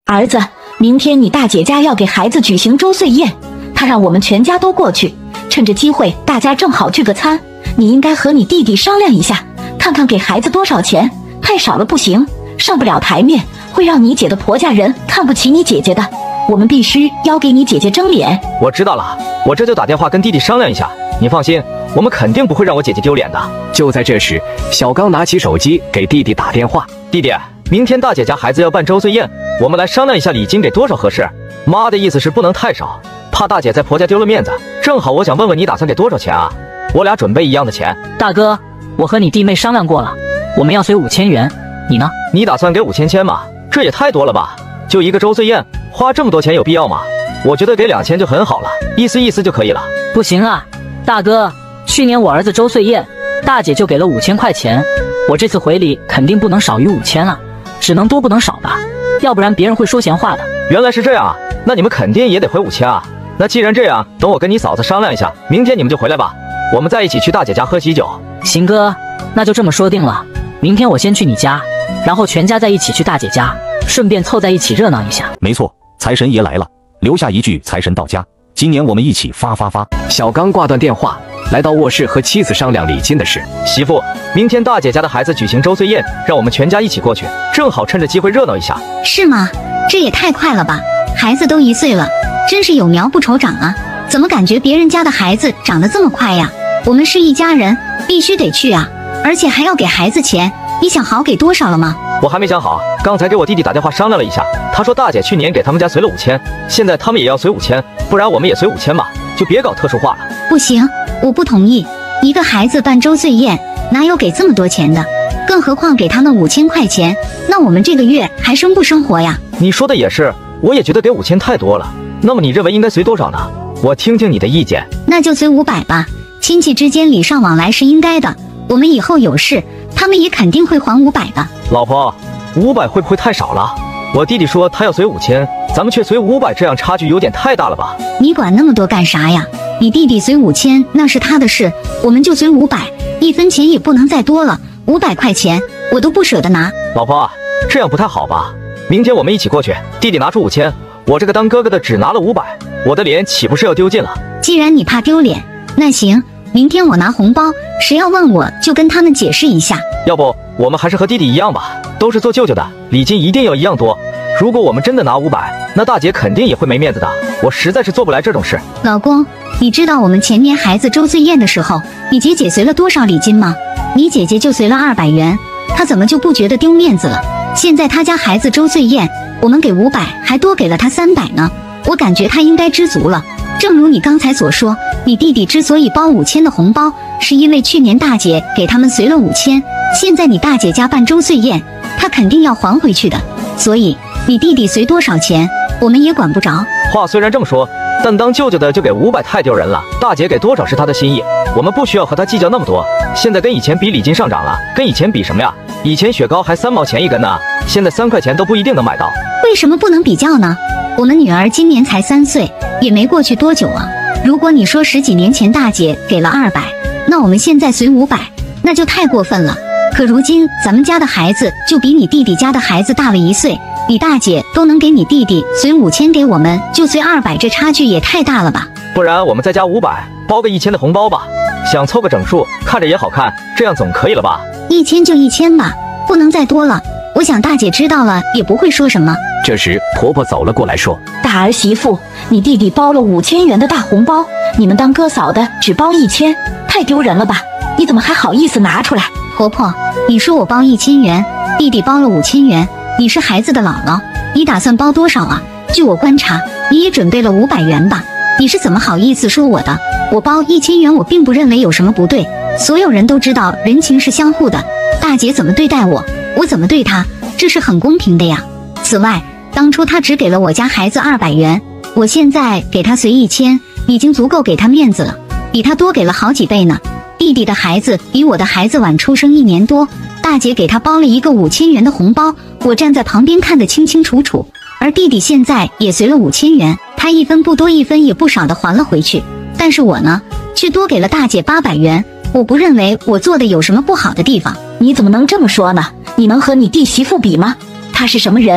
儿子，明天你大姐家要给孩子举行周岁宴，她让我们全家都过去，趁着机会大家正好聚个餐。你应该和你弟弟商量一下，看看给孩子多少钱，太少了不行，上不了台面，会让你姐的婆家人看不起你姐姐的。我们必须要给你姐姐争脸。 我知道了，我这就打电话跟弟弟商量一下。你放心，我们肯定不会让我姐姐丢脸的。 就在这时，小刚拿起手机给弟弟打电话。 弟弟，明天大姐家孩子要办周岁宴，我们来商量一下礼金给多少合适。妈的意思是不能太少，怕大姐在婆家丢了面子。正好我想问问你打算给多少钱啊？我俩准备一样的钱。 大哥，我和你弟妹商量过了，我们要随5000元，你呢？ 你打算给5000吗？这也太多了吧，就一个周岁宴，花这么多钱有必要吗？我觉得给2000就很好了，意思意思就可以了。 不行啊，大哥，去年我儿子周岁宴，大姐就给了5000块钱，我这次回礼肯定不能少于5000啊，只能多不能少吧，要不然别人会说闲话的。 原来是这样啊，那你们肯定也得回5000啊。那既然这样，等我跟你嫂子商量一下，明天你们就回来吧，我们再一起去大姐家喝喜酒。 行哥，那就这么说定了，明天我先去你家，然后全家再一起去大姐家，顺便凑在一起热闹一下。 没错，财神爷来了，留下一句财神到家，今年我们一起发发发。 小刚挂断电话，来到卧室和妻子商量礼金的事。 媳妇，明天大姐家的孩子举行周岁宴，让我们全家一起过去，正好趁着机会热闹一下。 是吗？这也太快了吧，孩子都1岁了，真是有苗不愁长啊，怎么感觉别人家的孩子长得这么快呀？我们是一家人，必须得去啊，而且还要给孩子钱，你想好给多少了吗？ 我还没想好，刚才给我弟弟打电话商量了一下，他说大姐去年给他们家随了5000，现在他们也要随5000，不然我们也随5000吧，就别搞特殊化了。 不行，我不同意，一个孩子办周岁宴哪有给这么多钱的，更何况给他们5000块钱，那我们这个月还生不生活呀？ 你说的也是，我也觉得给5000太多了，那么你认为应该随多少呢？我听听你的意见。 那就随500吧，亲戚之间礼尚往来是应该的，我们以后有事他们也肯定会还500的。 老婆，500会不会太少了？我弟弟说他要随5000，咱们却随500，这样差距有点太大了吧？ 你管那么多干啥呀？你弟弟随5000那是他的事，我们就随500，1分钱也不能再多了，500块钱我都不舍得拿。 老婆，这样不太好吧？明天我们一起过去，弟弟拿出5000，我这个当哥哥的只拿了500，我的脸岂不是要丢尽了？ 既然你怕丢脸，那行，明天我拿红包，谁要问我就跟他们解释一下。 要不我们还是和弟弟一样吧，都是做舅舅的，礼金一定要一样多。如果我们真的拿500，那大姐肯定也会没面子的，我实在是做不来这种事。 老公，你知道我们前年孩子周岁宴的时候，你姐姐随了多少礼金吗？你姐姐就随了200元，她怎么就不觉得丢面子了？现在她家孩子周岁宴，我们给500，还多给了她300呢，我感觉她应该知足了。正如你刚才所说，你弟弟之所以包5000的红包，是因为去年大姐给他们随了5000，现在你大姐家办周岁宴，他肯定要还回去的，所以你弟弟随多少钱，我们也管不着。 话虽然这么说，但当舅舅的就给500太丢人了，大姐给多少是她的心意，我们不需要和她计较那么多。现在跟以前比，礼金上涨了，跟以前比什么呀？以前雪糕还3毛钱一根呢，现在3块钱都不一定能买到。 为什么不能比较呢？我们女儿今年才3岁，也没过去多久啊。如果你说10几年前大姐给了200，那我们现在随500，那就太过分了。可如今咱们家的孩子就比你弟弟家的孩子大了1岁，你大姐都能给你弟弟随5000，给我们就随200，这差距也太大了吧？ 不然我们再加500，包个1000的红包吧，想凑个整数，看着也好看，这样总可以了吧 ？1000就1000吧，不能再多了。我想大姐知道了也不会说什么。 这时婆婆走了过来说， 大儿媳妇，你弟弟包了5000元的大红包，你们当哥嫂的只包1000，太丢人了吧？你怎么还好意思拿出来？ 婆婆，你说我包1000元，弟弟包了5000元，你是孩子的姥姥，你打算包多少啊？据我观察，你也准备了500元吧？你是怎么好意思说我的？我包1000元，我并不认为有什么不对，所有人都知道人情是相互的，大姐怎么对待我，我怎么对她，这是很公平的呀。此外，当初她只给了我家孩子200元，我现在给她随1000，已经足够给她面子了，比她多给了好几倍呢。弟弟的孩子比我的孩子晚出生1年多，大姐给他包了一个5000元的红包，我站在旁边看得清清楚楚。而弟弟现在也随了5000元，他1分不多1分也不少的还了回去，但是我呢，却多给了大姐800元。我不认为我做的有什么不好的地方。 你怎么能这么说呢？你能和你弟媳妇比吗？他是什么人？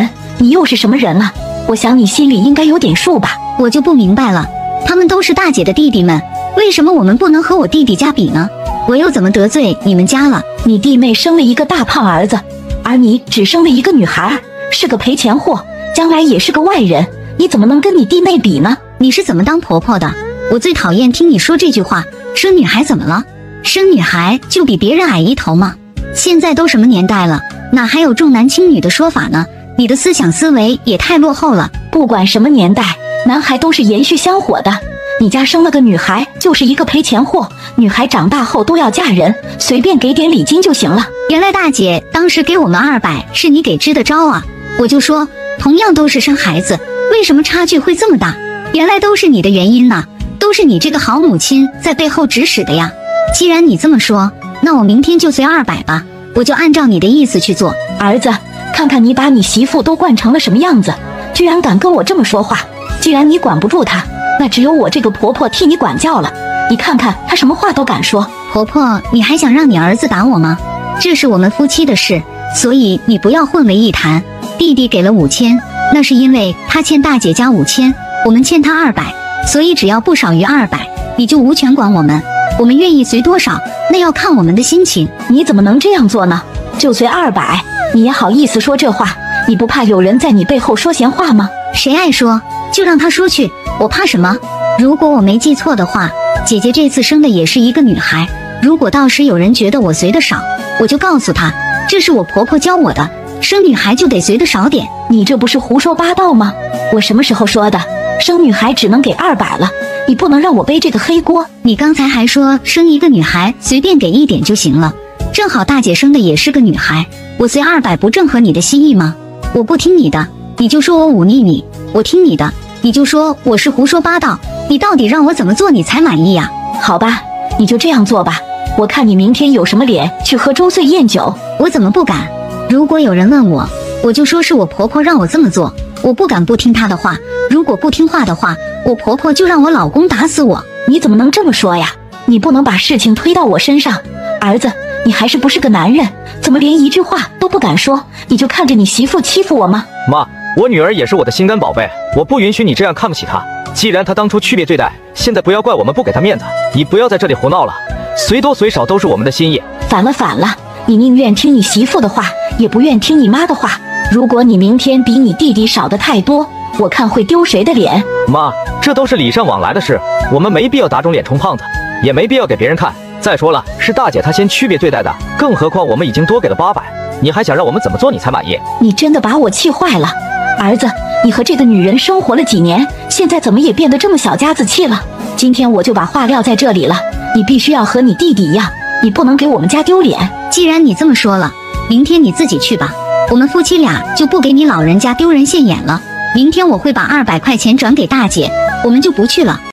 你又是什么人啊？我想你心里应该有点数吧。 我就不明白了，他们都是大姐的弟弟们，为什么我们不能和我弟弟家比呢？我又怎么得罪你们家了？ 你弟妹生了一个大胖儿子，而你只生了一个女孩，是个赔钱货，将来也是个外人，你怎么能跟你弟妹比呢？ 你是怎么当婆婆的？我最讨厌听你说这句话。生女孩怎么了？生女孩就比别人矮一头吗？现在都什么年代了，哪还有重男轻女的说法呢？你的思想思维也太落后了。 不管什么年代，男孩都是延续香火的。你家生了个女孩，就是一个赔钱货。女孩长大后都要嫁人，随便给点礼金就行了。 原来大姐当时给我们200是你给支的招啊！我就说，同样都是生孩子，为什么差距会这么大？原来都是你的原因呐，都是你这个好母亲在背后指使的呀！既然你这么说，那我明天就随200吧，我就按照你的意思去做。 儿子，看看你把你媳妇都惯成了什么样子，居然敢跟我这么说话！既然你管不住她，那只有我这个婆婆替你管教了。你看看她什么话都敢说。 婆婆，你还想让你儿子打我吗？这是我们夫妻的事，所以你不要混为一谈。弟弟给了5000，那是因为他欠大姐家5000，我们欠他200，所以只要不少于200，你就无权管我们。我们愿意随多少，那要看我们的心情。 你怎么能这样做呢？就随200，你也好意思说这话？你不怕有人在你背后说闲话吗？ 谁爱说就让他说去，我怕什么？如果我没记错的话，姐姐这次生的也是一个女孩。如果到时有人觉得我随的少，我就告诉他，这是我婆婆教我的，生女孩就得随的少点。 你这不是胡说八道吗？我什么时候说的？生女孩只能给200了，你不能让我背这个黑锅。 你刚才还说生一个女孩随便给1点就行了，正好大姐生的也是个女孩，我随200不正合你的心意吗？我不听你的，你就说我忤逆你；我听你的，你就说我是胡说八道。你到底让我怎么做你才满意呀？ 好吧，你就这样做吧。我看你明天有什么脸去喝周岁宴酒？ 我怎么不敢？如果有人问我，我就说是我婆婆让我这么做，我不敢不听她的话。如果不听话的话，我婆婆就让我老公打死我。 你怎么能这么说呀？你不能把事情推到我身上。儿子，你还是不是个男人？怎么连一句话都不敢说？你就看着你媳妇欺负我吗？ 妈，我女儿也是我的心肝宝贝，我不允许你这样看不起她。既然她当初区别对待，现在不要怪我们不给她面子。你不要在这里胡闹了，随多随少都是我们的心意。 反了反了，你宁愿听你媳妇的话，也不愿听你妈的话。如果你明天比你弟弟少的太多，我看会丢谁的脸？ 妈，这都是礼尚往来的事，我们没必要打肿脸充胖子，也没必要给别人看。再说了，是大姐她先区别对待的，更何况我们已经多给了800，你还想让我们怎么做你才满意？ 你真的把我气坏了。儿子，你和这个女人生活了几年，现在怎么也变得这么小家子气了？今天我就把话撂在这里了，你必须要和你弟弟一样，你不能给我们家丢脸。 既然你这么说了，明天你自己去吧，我们夫妻俩就不给你老人家丢人现眼了。明天我会把200块钱转给大姐，我们就不去了。